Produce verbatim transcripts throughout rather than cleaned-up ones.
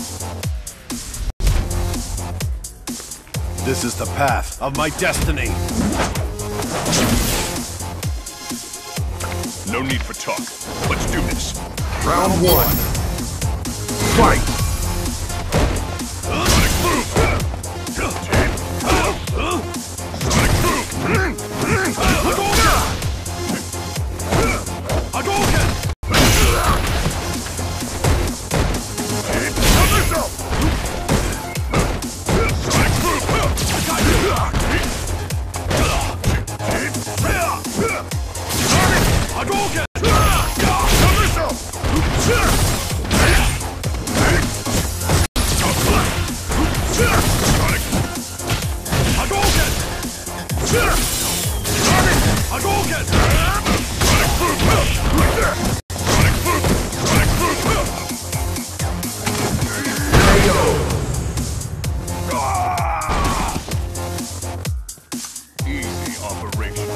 This is the path of my destiny. No need for talk. Let's do this. Round one. Fight! Sonic boom! Sonic boom! Hadouken! Hadouken! Sonic boom! I got you! Hadouken! Easy operation.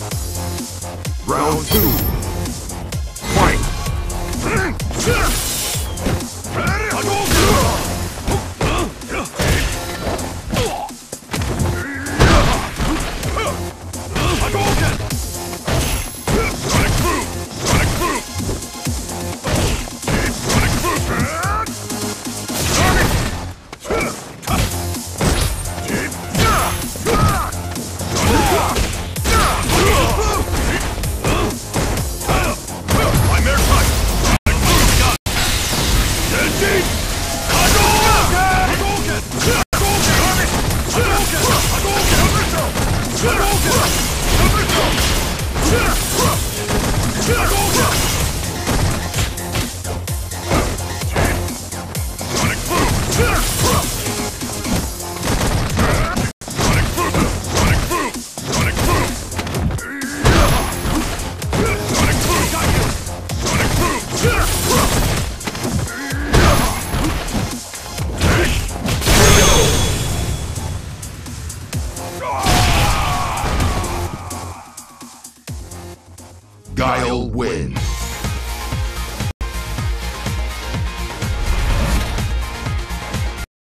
Round two. Fight! Guile wins.